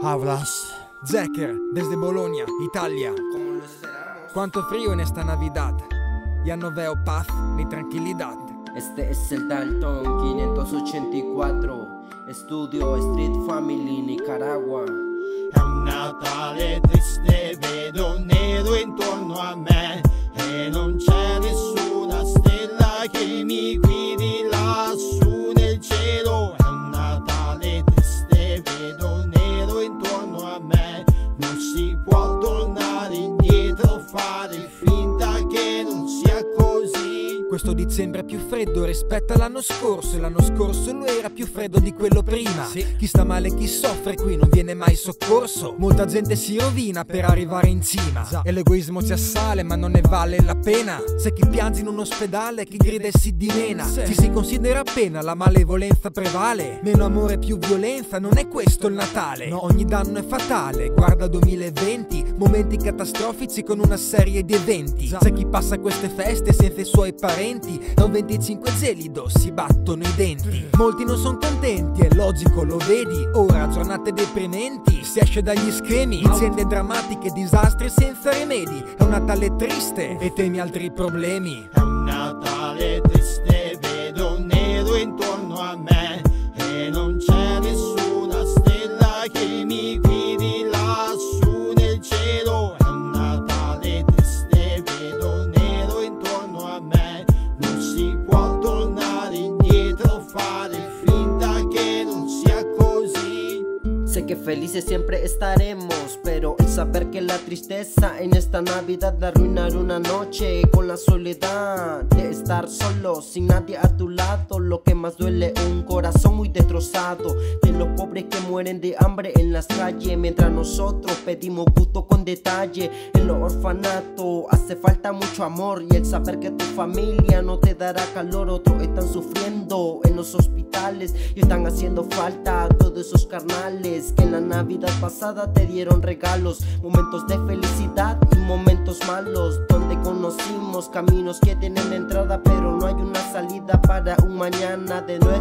Hablas. Zeker, desde Bologna, Italia. Como lo esperamos. Cuánto frío en esta Navidad. Ya no veo paz ni tranquilidad. Este es el Dalton 584, Studio Street Family, Nicaragua. È un Natale triste, vedo nero intorno a me e non c'è nessuna stella che mi guidi lassù nel cielo. È un Natale triste, vedo nero intorno a me, non si può tornare indietro, fare finta che non sia così. Questo dicembre è più freddo rispetto all'anno scorso, e l'anno scorso lo era più freddo di quello prima. Sì. Chi sta male, chi soffre, qui non viene mai soccorso. Molta gente si rovina per arrivare in cima. E l'egoismo si assale, ma non ne vale la pena. C'è chi piange in un ospedale, chi grida e si dimena. Ci si considera appena, la malevolenza prevale. Meno amore, più violenza, non è questo il Natale. No, ogni danno è fatale. Guarda 2020, momenti catastrofici con una serie di eventi. C'è chi passa queste feste senza i suoi parenti. Da un 25 gelido si battono i denti. Molti non sono contenti, è logico, lo vedi. Ora giornate deprimenti, si esce dagli schemi. Vicende drammatiche, disastri senza rimedi. È un Natale triste e temi altri problemi. È un Natale triste, vedo nero intorno a me e non c'è nessuna stella che mi guidi lassù nel cielo. È un Natale triste, vedo nero intorno a me, non si può tornare indietro, fare finta che non sia così. Sé que felices siempre estaremos, pero el saber que la tristeza en esta Navidad de arruinar una noche con la soledad de estar solo sin nadie a tu lado, lo que más duele un corazón muy destrozado, de los pobres que mueren de hambre en las calles, mientras nosotros pedimos gusto con detalle. En los orfanatos hace falta mucho amor y el saber que tu familia no te dará calor. Otros están sufriendo en los hospitales y están haciendo falta todos esos carnales que en la Navidad pasada te dieron regalos, momentos de felicidad y momentos malos, donde conocimos caminos que tienen entrada pero no hay una salida para un mañana de nuevo.